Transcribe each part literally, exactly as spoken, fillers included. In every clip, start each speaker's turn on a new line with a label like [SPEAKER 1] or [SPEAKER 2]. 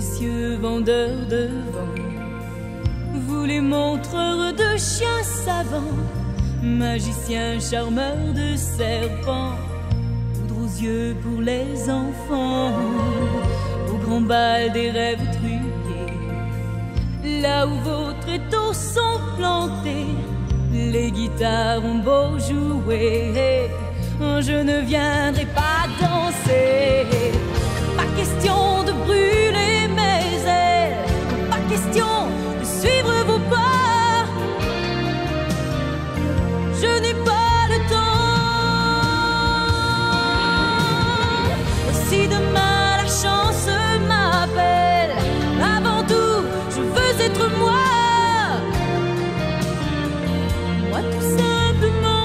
[SPEAKER 1] Messieurs vendeurs de vent, vous les montreurs de chiens savants, magiciens charmeurs de serpents, poudre aux yeux pour les enfants, au grand bal des rêves truqués, là où vos tréteaux sont plantés, les guitares ont beau jouer, je ne viendrai pas danser. Pas question de brûler mes ailes, pas question de suivre vos pas. Je n'ai pas le temps. Si demain la chance m'appelle, avant tout, je veux être moi. Moi tout simplement.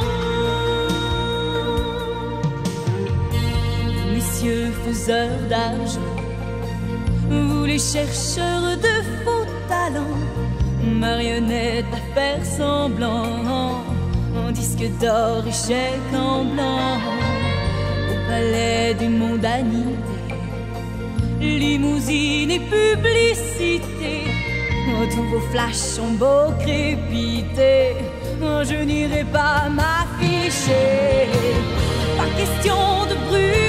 [SPEAKER 1] Messieurs faiseurs d'argent, vous les chercheurs de faux talents, marionnettes à faire semblant, en disque d'or et chèque en blanc, au palais des mondanités, limousine et publicité, tous vos flashs ont beau crépiter, je n'irai pas m'afficher. Pas question de brûler